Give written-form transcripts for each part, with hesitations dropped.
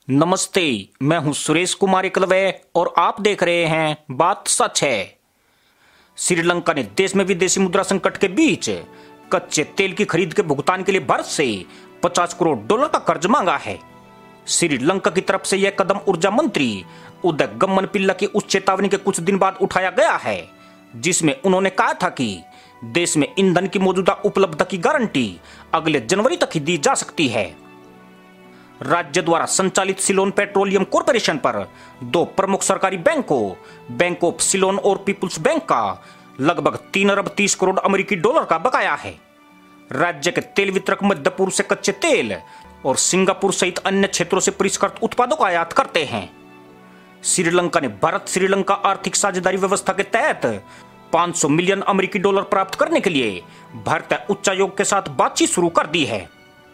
नमस्ते, मैं हूं सुरेश कुमार एकलवे और आप देख रहे हैं बात सच है। श्रीलंका ने देश में विदेशी मुद्रा संकट के बीच कच्चे तेल की खरीद के भुगतान के लिए भारत से 50 करोड़ डॉलर का कर्ज मांगा है। श्रीलंका की तरफ से यह कदम ऊर्जा मंत्री उदय गम्मन पिल्ला की उस चेतावनी के कुछ दिन बाद उठाया गया है, जिसमें उन्होंने कहा था कि देश में ईंधन की मौजूदा उपलब्धता की गारंटी अगले जनवरी तक ही दी जा सकती है। राज्य द्वारा संचालित सिलोन पेट्रोलियम कॉरपोरेशन पर दो प्रमुख सरकारी बैंकों बैंक ऑफ सिलोन और पीपुल्स बैंक का लगभग 3 अरब 30 करोड़ अमेरिकी डॉलर का बकाया है। राज्य के तेल वितरक मध्य पूर्व से कच्चे तेल और सिंगापुर सहित अन्य क्षेत्रों से परिष्कृत उत्पादों का आयात करते हैं। श्रीलंका ने भारत श्रीलंका आर्थिक साझेदारी व्यवस्था के तहत 500 मिलियन अमेरिकी डॉलर प्राप्त करने के लिए भारतीय उच्चायोग के साथ बातचीत शुरू कर दी है।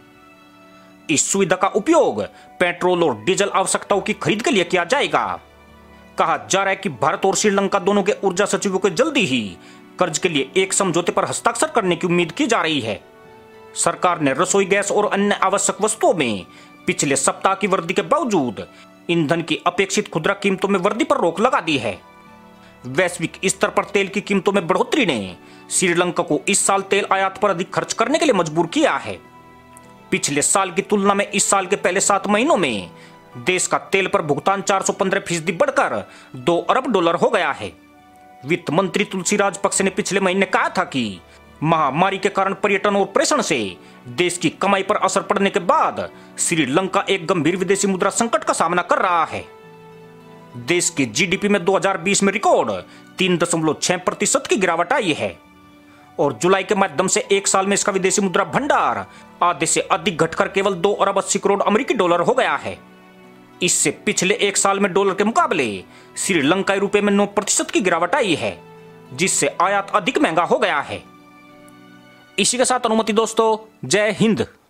इस सुविधा का उपयोग पेट्रोल और डीजल आवश्यकताओं की खरीद के लिए किया जाएगा। कहा जा रहा है कि भारत और श्रीलंका दोनों के ऊर्जा सचिवों को जल्दी ही कर्ज के लिए एक समझौते पर हस्ताक्षर करने की उम्मीद की जा रही है। सरकार ने रसोई गैस और अन्य आवश्यक वस्तुओं में पिछले सप्ताह की वृद्धि के बावजूद ईंधन की अपेक्षित खुदरा कीमतों में वृद्धि पर रोक लगा दी है। वैश्विक स्तर पर तेल की कीमतों में बढ़ोतरी ने श्रीलंका को इस साल तेल आयात पर अधिक खर्च करने के लिए मजबूर किया है। पिछले साल की तुलना में इस साल के पहले 7 महीनों में देश का तेल पर भुगतान 415% बढ़कर 2 अरब डॉलर हो गया है। वित्त मंत्री तुलसी राजपक्षे ने पिछले महीने कहा था कि महामारी के कारण पर्यटन और प्रेषण से देश की कमाई पर असर पड़ने के बाद श्रीलंका एक गंभीर विदेशी मुद्रा संकट का सामना कर रहा है। देश की जीडीपी में 2020 में रिकॉर्ड 3.6% की गिरावट आई है और जुलाई के माध्यम से एक साल में इसका विदेशी मुद्रा भंडार आधे से अधिक घटकर केवल 2 अरब 80 करोड़ अमेरिकी डॉलर हो गया है। इससे पिछले एक साल में डॉलर के मुकाबले श्रीलंकाई रुपए में 9% की गिरावट आई है, जिससे आयात अधिक महंगा हो गया है। इसी के साथ अनुमति दोस्तों, जय हिंद।